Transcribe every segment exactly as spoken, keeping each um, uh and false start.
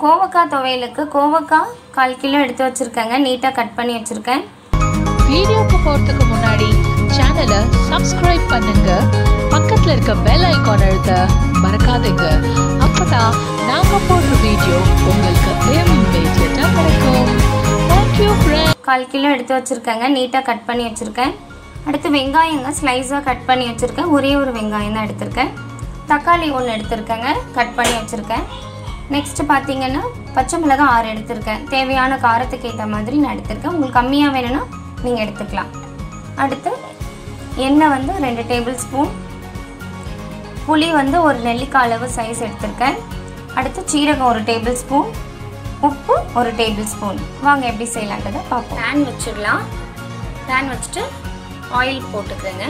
கோவக்காய் துவையலுக்கு கோவக்காய் கால் கிலோ எடுத்து வச்சிருக்கேங்க. நீட்டாக கட் பண்ணி வச்சுருக்கேன். வீடியோக்கு போகிறதுக்கு முன்னாடி சேனலை சப்ஸ்கிரைப் பண்ணுங்க, பக்கத்தில் இருக்க பெல் ஐக்கான் அழுத்த மறக்காதீங்க. அப்பதான் நாங்கள் போடுற வீடியோ உங்களுக்கு இமிடியேட்டா கிடைக்கும். Thank you friend. கால் கிலோ எடுத்து வச்சுருக்கேங்க. நீட்டாக கட் பண்ணி வச்சுருக்கேன். அடுத்து வெங்காயங்க ஸ்லைஸாக கட் பண்ணி வச்சுருக்கேன். ஒரே ஒரு வெங்காயம் தான் எடுத்திருக்கேன். தக்காளி ஒன்று எடுத்திருக்கேங்க, கட் பண்ணி வச்சுருக்கேன். நெக்ஸ்ட்டு பார்த்தீங்கன்னா பச்சை மிளகாய் ஆறு எடுத்திருக்கேன். தேவையான காரத்துக்கு ஏற்ற மாதிரி நான் எடுத்திருக்கேன். உங்களுக்கு கம்மியாக வேணும்னா நீங்கள் எடுத்துக்கலாம். அடுத்து எண்ணெய் வந்து ரெண்டு டேபிள் ஸ்பூன், புளி வந்து ஒரு நெல்லிக்காய் அளவு சைஸ் எடுத்திருக்கேன். அடுத்து சீரகம் ஒரு டேபிள் ஸ்பூன், உப்பு ஒரு டேபிள் ஸ்பூன். வாங்க எப்படி செய்யலான்றதை பார்ப்போம். பேன் வச்சிடலாம். பேன் வச்சுட்டு ஆயில் போட்டுக்கிறேங்க.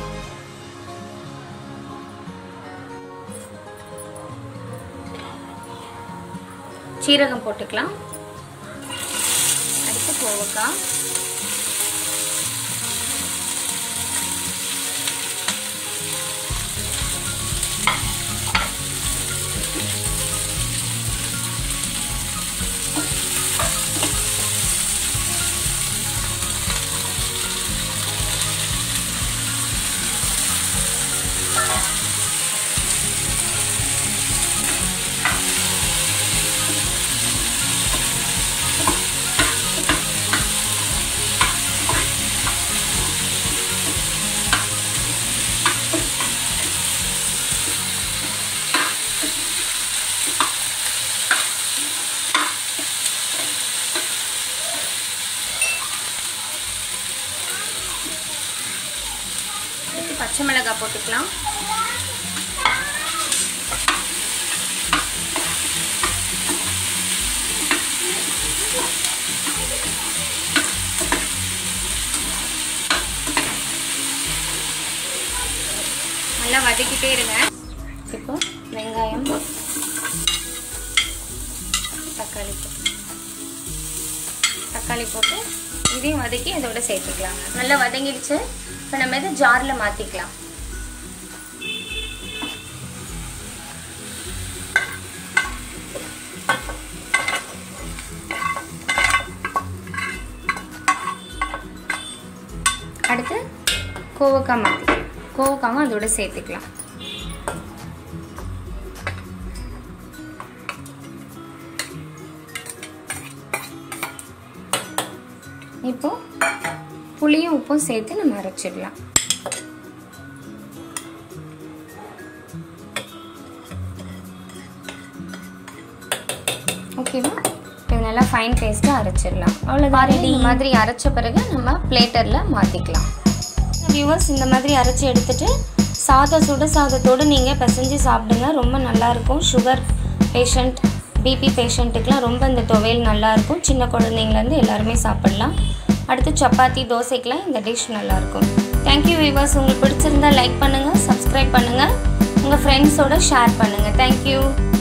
சீரகம் போட்டுக்கலாம். அடுத்து கோவக்காய், பச்சை மிளகாய் போட்டுக்கலாம். நல்லா வதக்கிட்டே இருங்க. இப்போ வெங்காயம், தக்காளி தக்காளி போட்டு இதையும் வதக்கி அதோட சேர்த்துக்கலாங்க. நல்லா வதங்கிடுச்சு. இப்போ நம்ம இதை ஜாரில் மாற்றிக்கலாம். அடுத்து கோவக்காய் மாற்றி கோவக்காவும் அதோட சேர்த்துக்கலாம். இப்போ புளியும் உப்பும் சேர்த்து நம்ம அரைச்சிடலாம். ஓகேவா? இது நல்லா ஃபைன் பேஸ்ட்டாக அரைச்சிடலாம். அவ்வளோதான். இந்த மாதிரி அரைச்ச பிறகு நம்ம பிளேட்டரில் மாற்றிக்கலாம். வியூவர்ஸ், இந்த மாதிரி அரைச்சி எடுத்துகிட்டு சாதம் சுட சாதத்தோடு நீங்கள் பிசைஞ்சு சாப்பிடுங்க. ரொம்ப நல்லாயிருக்கும். சுகர் பேஷண்ட், பிபி பேஷண்ட்டுக்கெலாம் ரொம்ப இந்த துவையல் நல்லாயிருக்கும். சின்ன குழந்தைங்கலேருந்து எல்லாருமே சாப்பிட்லாம். அடுத்து சப்பாத்தி, தோசைக்கெலாம் இந்த டிஷ் நல்லாயிருக்கும். Thank you viewers. உங்களுக்கு பிடிச்சிருந்தா லைக் பண்ணுங்கள், சப்ஸ்கிரைப் பண்ணுங்கள், உங்கள் ஃப்ரெண்ட்ஸோடு ஷேர் பண்ணுங்கள். தேங்க்யூ.